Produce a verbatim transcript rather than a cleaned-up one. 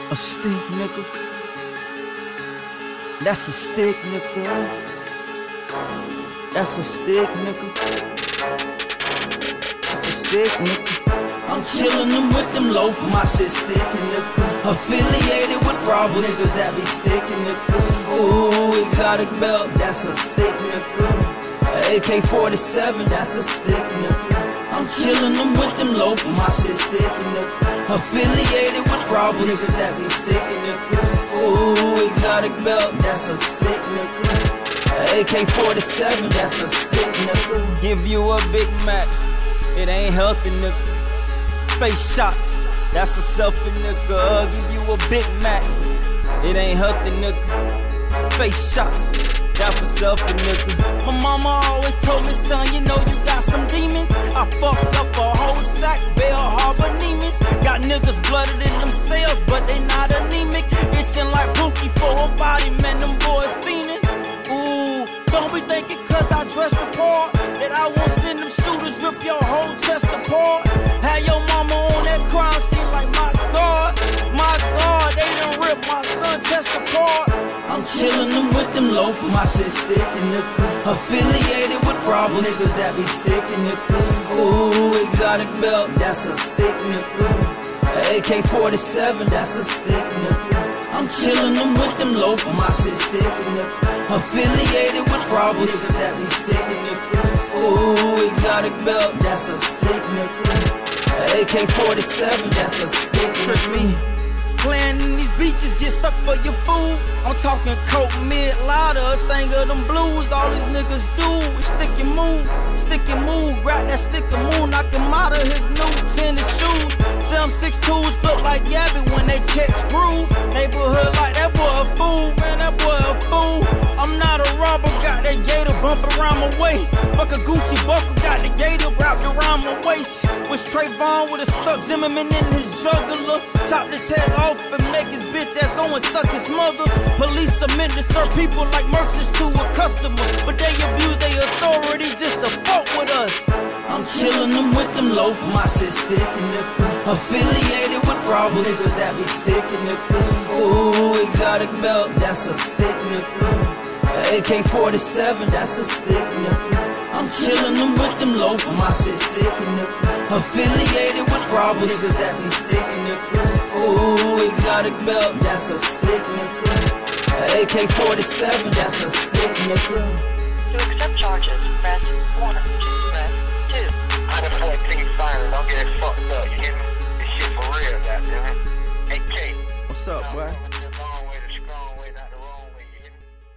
A stick, nigga. That's a stick, nigga. That's a stick, nigga. That's a stick, nigga. I'm chillin' them with them loaf, my shit stickin', nigga. Affiliated with robbers, niggas that be stickin', nigga. Ooh, exotic belt, that's a stick, nigga. A K forty-seven, that's a stick, nigga. I'm chillin' them with them loaf, my shit stickin', nigga. Affiliated with robbers, niggas that be stickin', nigga. Ooh, exotic belt, that's a stick, nigga. A K forty-seven, that's a stick, nigga. Give you a Big Mac, it ain't healthy, nigga. Face shots, that's a selfie, nigga. Give you a Big Mac, it ain't healthy, nigga. Face shots, that's a selfie, nigga. My mama always told me, son, you know you got some demons. I fucked up a whole sack, Bell Harbor Nemens. Got niggas blooded in them cells, but they not anemic. Itching like Pookie for a body, man, them boys fiending. Ooh, don't be thinking cause I dressed the part that I won't send them shooters rip your whole chest apart. Had your mama on that crime scene like, my God, my God, they done rip my son chest apart. I'm chillin' them with them loaf, my shit stickin', nigga. Affiliated with robbers, niggas that be stickin', nigga. Ooh, exotic belt, that's a stick, nigga. A K forty-seven, that's a stick, nigga. I'm chillin' them with them loaf, my shit stickin', nigga. Affiliated with robbers, niggas that be stickin', nigga. Ooh, exotic belt, that's a stick, nigga. A K forty-seven, that's a stick, nigga. Playing in these beaches, get stuck for your food. I'm talking coke, mid, louder, a thing of them blues. All these niggas do is stick and move, stick and move. Grab that stick and move, knock him out of his new tennis shoes. Tell them six twos feel like Yabby when they catch groove. Neighborhood like that boy a fool, man, that boy a fool. I'm not a robber, got that gator bumping around my way. Fuck a Gucci buckle, got the gator wrapped around my waist. Was Trayvon with a stuck Zimmerman in his jugular. Chopped his head off and make his bitch ass go and suck his mother. Police submit to serve people like merchants to a customer, but they abuse their authority just to fuck with us. I'm chillin' them with them loaf, my shit stickin', nigga. Affiliated with robbers, niggas that be stickin', nigga. Ooh, exotic belt, that's a stick, nigga. A K forty-seven, that's a stick, nigga. I'm chillin' them with them loaf, my shit stickin', nigga. Affiliated with robbers, niggas that be stickin', nigga. Ooh, exotic belt, that's a stick, nigga. A K forty-seven, that's a stick, nigga. To accept charges, press one. Press two. I just fourteen silent, don't get it fucked up, you hear me? This shit for real, goddammit. Hey, K. What's up, boy?